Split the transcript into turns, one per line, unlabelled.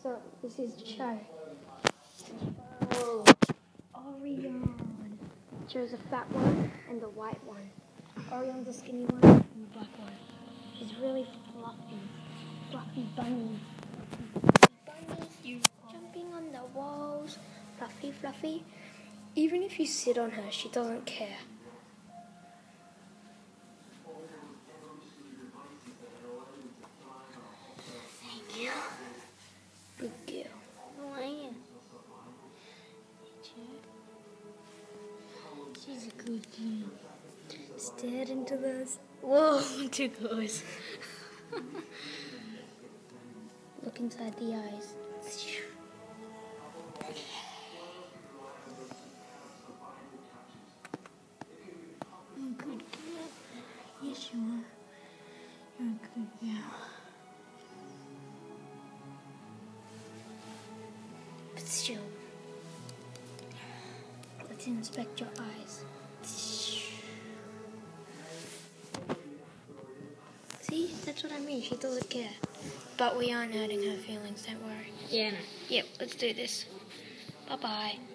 So this is the show. Orion. Shows a fat one and the white one. Orion's the skinny one and the black one. He's really fluffy. Fluffy bunny. Bunny, jumping on the walls. Fluffy, fluffy. Even if you sit on her, she doesn't care. Thank you. Good girl. How are you? She's a good girl. Stared into those. Whoa, too close. Look inside the eyes. You're a good girl. Yes, you are. You're a good girl. But still, let's inspect your eyes. See, that's what I mean. She doesn't care. But we aren't hurting her feelings, don't worry.
Yeah.
Yep, let's do this. Bye-bye.